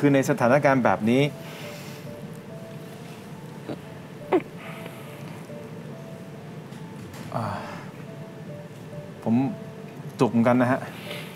คือในสถานการณ์แบบนี้ผมจุกเหมือนกันนะฮะ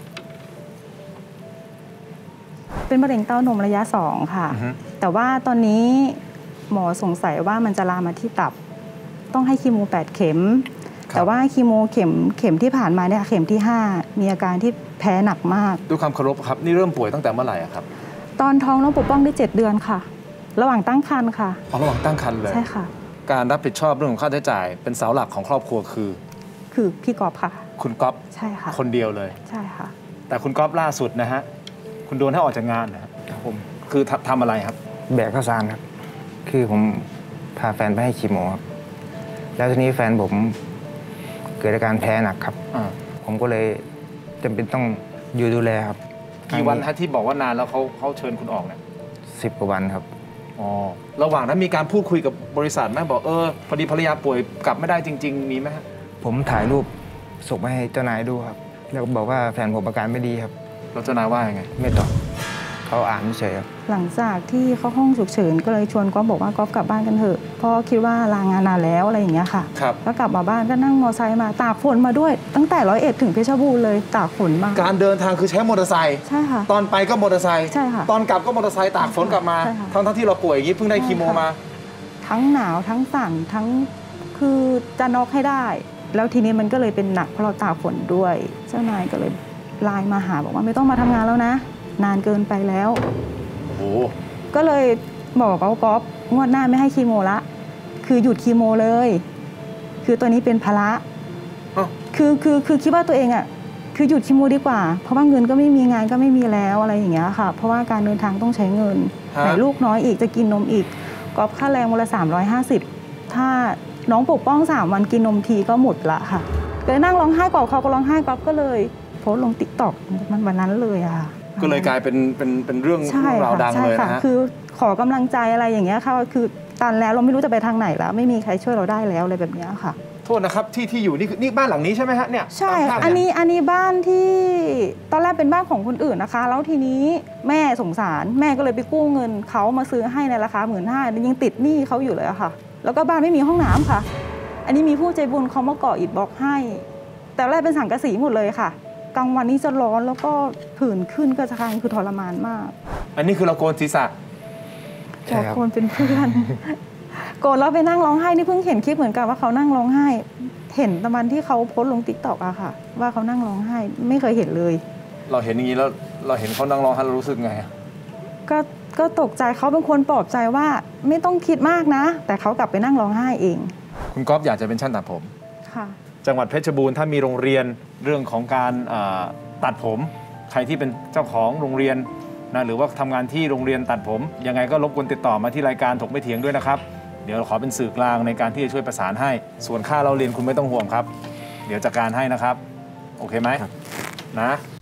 เป็นมะเร็งเต้านมระยะ2ค่ะแต่ว่าตอนนี้หมอสงสัยว่ามันจะลามมาที่ตับต้องให้คีโม8 เข็มแต่ว่าคีโมเข็มที่ผ่านมาเนี่ยเข็มที่5มีอาการที่แพ้หนักมากด้วยความเคารพครับนี่เริ่มป่วยตั้งแต่เมื่อไหร่ครับตอนท้องน้องปกป้องได้7 เดือนค่ะระหว่างตั้งครรภ์ค่ะระหว่างตั้งครรภ์เลยใช่ค่ะการรับผิดชอบเรื่องของค่าใช้จ่ายเป็นเสาหลักของครอบครัวคือพี่ก๊อฟค่ะคุณก๊อฟใช่ค่ะคนเดียวเลยใช่ค่ะแต่คุณก๊อฟล่าสุดนะฮะคุณโดนให้ออกจากงานนะครับผมคือทำอะไรครับแบกข้าวสารครับคือผมพาแฟนไปให้คีโมครับแล้วทีนี้แฟนผมเกิดอาการแพ้หนักครับผมก็เลยจำเป็นต้องอยู่ดูแลครับกี่วันฮะที่บอกว่านานแล้วเขาเชิญคุณออกเนี่ย 10 กว่าวันครับอ๋อระหว่างนั้นมีการพูดคุยกับบริษัทไหมบอกพอดีภรรยาป่วยกลับไม่ได้จริงๆมีไหมฮะผมถ่ายรูปส่งไปให้เจ้านายดูครับแล้วก็บอกว่าแฟนผมอาการไม่ดีครับแล้วเจ้านายว่ายังไงไม่ตอบเขาอ่านเฉยครับหลังจากที่เข้าห้องฉุกเฉินก็เลยชวนก๊อฟบอกว่าก๊อฟกลับบ้านกันเถอะเพราะคิดว่าลางานนานแล้วอะไรอย่างเงี้ยค่ะก็กลับมาบ้านก็นั่งมอเตอร์ไซค์มาตากฝนมาด้วยตั้งแต่101ถึงเพชรบูรณ์เลยตากฝนมาการเดินทางคือใช้มอเตอร์ไซค์ใช่ค่ะตอนไปก็มอเตอร์ไซค์ใช่ค่ะตอนกลับก็มอเตอร์ไซค์ตากฝนกลับมาทั้งที่เราป่วยอย่างนี้เพิ่งได้คีโมมาทั้งหนาวทั้งสั่นทั้งคือจะน็อกให้ได้แล้วทีนี้มันก็เลยเป็นหนักเพราะเราตากฝนด้วยเจ้านายก็เลยไลน์มาหาบอกว่าไม่ต้องมาทำงานแล้วนะนานเกินไปแล้วก็เลยบอกกับก๊อฟงวดหน้าไม่ให้คีโมละคือหยุดคีโมเลยคือตัวนี้เป็นภาระคือคิดว่าตัวเองอ่ะคือหยุดคีโมดีกว่าเพราะว่าเงินก็ไม่มีงานก็ไม่มีแล้วอะไรอย่างเงี้ยค่ะเพราะว่าการเดินทางต้องใช้เงินไหนลูกน้อยอีกจะกินนมอีกก๊อฟค่าแรงวันละ350ถ้าน้องปกป้อง3 วันกินนมทีก็หมดละค่ะเลยนั่งร้องไห้กอดเขาก็ร้องไห้ก๊อฟก็เลยโพสต์ลง TikTok วันนั้นเลยอะค่ะก็เลยกลายเป็นเรื่องราวดังเลยนะฮะคือขอกำลังใจอะไรอย่างเงี้ยค่ะคือตันแล้วเราไม่รู้จะไปทางไหนแล้วไม่มีใครช่วยเราได้แล้วอะไรแบบนี้ค่ะโทษนะครับที่อยู่นี่บ้านหลังนี้ใช่ไหมฮะเนี่ยใช่อันนี้บ้านที่ตอนแรกเป็นบ้านของคนอื่นนะคะแล้วทีนี้แม่สงสารแม่ก็เลยไปกู้เงินเขามาซื้อให้ในราคา15,000ยังติดหนี้เขาอยู่เลยค่ะแล้วก็บ้านไม่มีห้องน้ำค่ะอันนี้มีผู้ใจบุญเขามาก่ออิฐบล็อกให้แต่แรกเป็นสังกะสีหมดเลยค่ะกลางวันนี้จะร้อนแล้วก็ผื่นขึ้นก็จะคันคือทรมานมากอันนี้คือเราโกนศีรษะโกนเป็นเพื่อนโกนแล้วไปนั่งร้องไห้นี่เพิ่งเห็นคลิปเหมือนกันว่าเขานั่งร้องไห้เห็นตะวันที่เขาโพสต์ลง TikTok อะค่ะว่าเขานั่งร้องไห้ไม่เคยเห็นเลยเราเห็นอย่างนี้แล้วเราเห็นเขานั่งร้องไห้เรารู้สึกไงก็ตกใจเขาเป็นคนปลอบใจว่าไม่ต้องคิดมากนะแต่เขากลับไปนั่งร้องไห้เองคุณก๊อฟอยากจะเป็นช่างตัดผมค่ะจังหวัดเพชรบูรณ์ถ้ามีโรงเรียนเรื่องของการตัดผมใครที่เป็นเจ้าของโรงเรียนนะหรือว่าทำงานที่โรงเรียนตัดผมยังไงก็รบกวนติดต่อมาที่รายการถกไม่เถียงด้วยนะครับเดี๋ยวขอเป็นสื่อกลางในการที่จะช่วยประสานให้ส่วนค่าเราเรียนคุณไม่ต้องห่วงครับเดี๋ยวจัดการให้นะครับโอเคไหมนะ